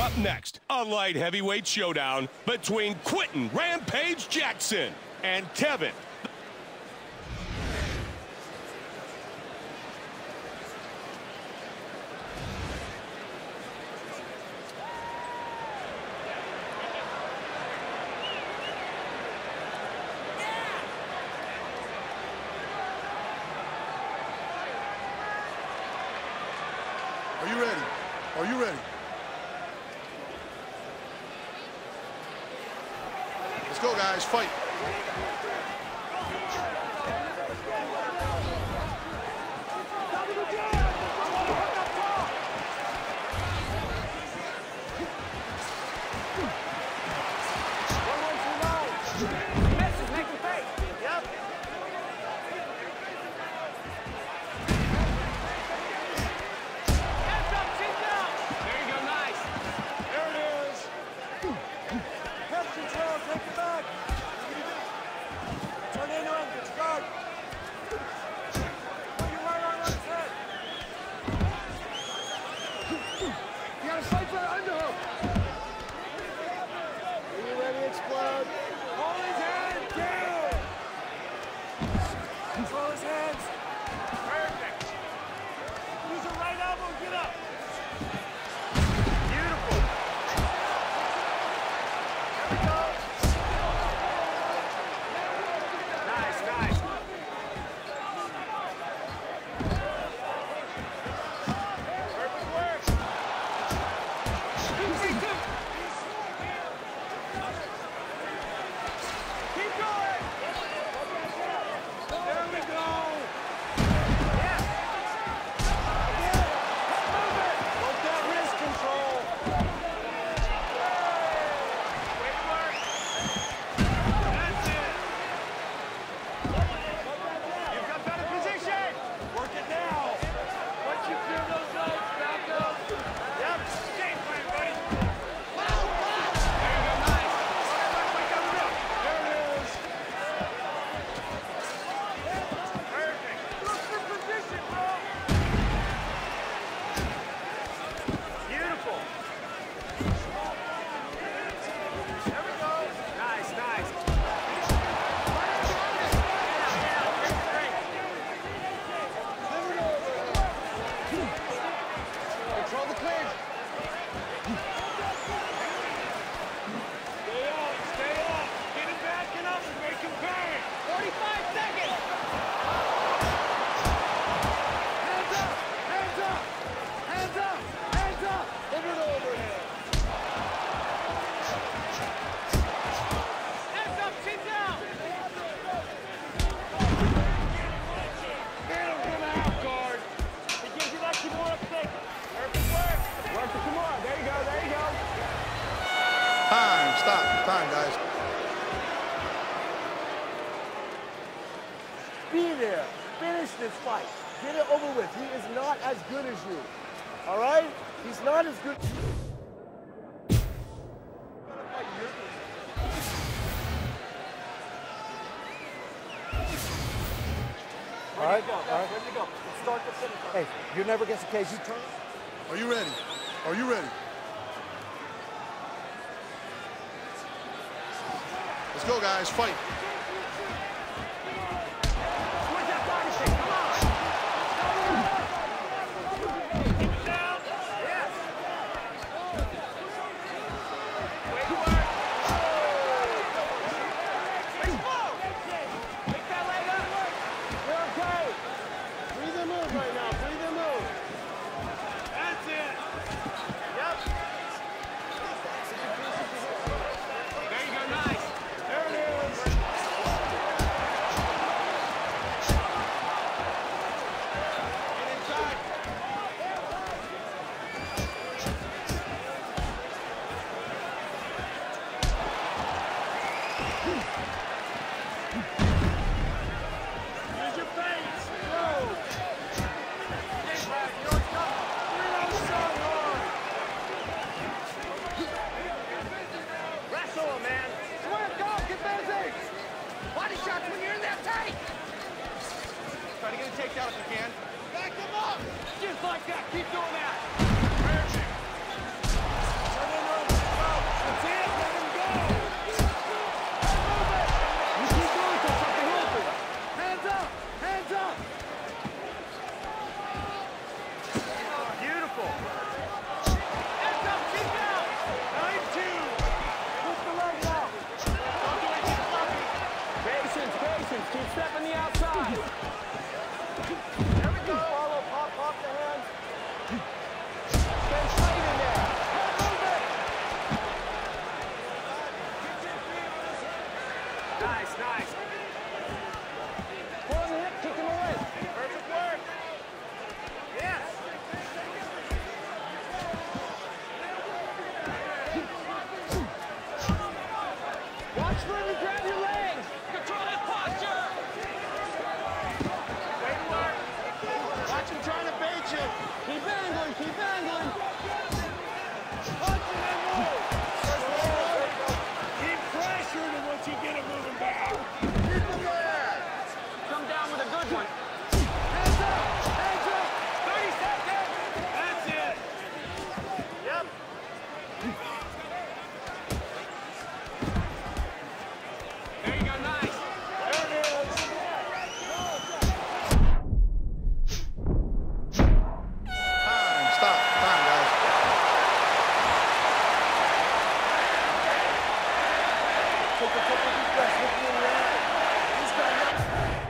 Up next, a light heavyweight showdown between Quinton Rampage Jackson and Tevin. Are you ready? Are you ready? Let's go, guys. Fight. Stop. Time, guys. Be there. Finish this fight. Get it over with. He is not as good as you. All right? He's not as good. All right, all right. Ready to go. Let's start the finish. Hey, you're never against the cage. You turn. Are you ready? Are you ready? Let's go, guys. Fight. Take out if you can. Back him up! Just like that. Keep doing that. Perfect. Hands up. Beautiful. Hands up, keep down. 9-2. Push the leg out. Don't do anything funky. Patience, patience. Keep stepping the outside. There we go. Follow, pop the hands. Stay straight in there. Move it. Nice, nice. Pull on the hip, kick him away. Perfect work. Yes. Watch for him to grab your legs. Control his posture. Way to work. Watch him trying to bait you. Keep angling, keep angling. Punch him and move. Keep pressuring him once you get him moving back. Keep him there. Come down with a good one. Hands up! Hands up! 30 seconds! That's it. Yep. There you go, nice. There it is. Time. Stop. Time, guys. Take a couple deep breaths. Look me in the eye. This guy knows.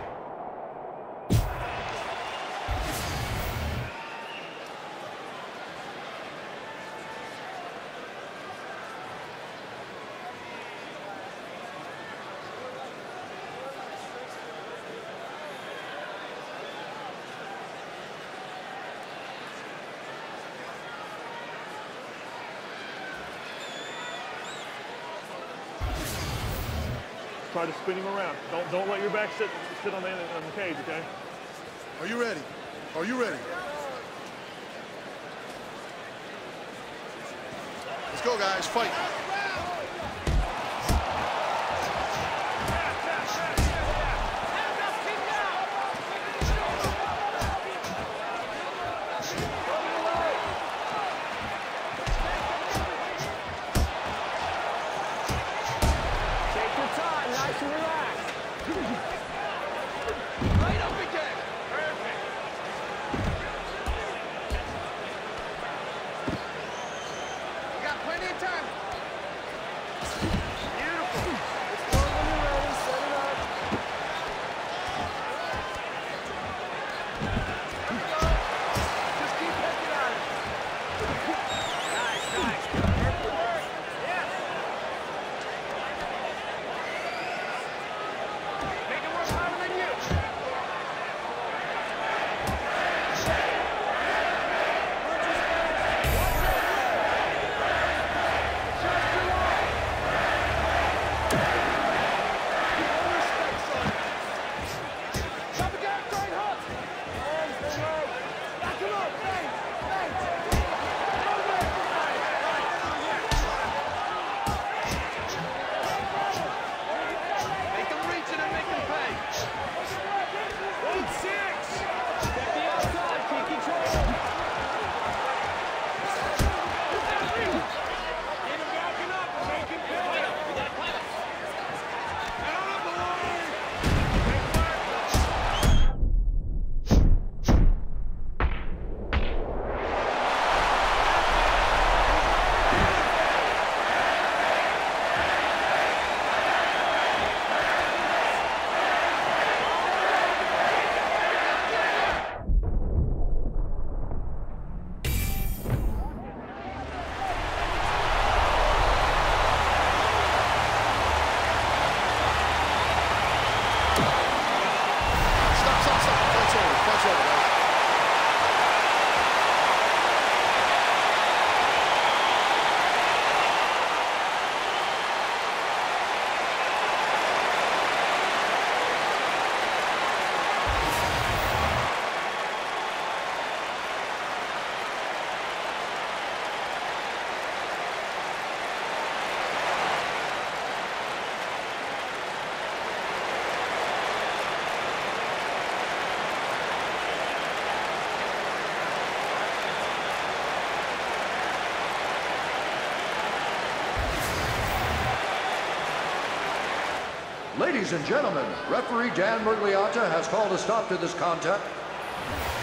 Try to spin him around. Don't let your back sit on the cage, okay? Are you ready? Are you ready? Let's go, guys. Fight. Take your time, nice and relaxed. Right up again. Perfect. You got plenty of time. Beautiful. It's going when you're ready. Set it up. There we go. Just keep picking on it. Nice, nice. Perfect work. Yes. Make it work harder than you. Ladies and gentlemen, referee Dan Murgliata has called a stop to this contest.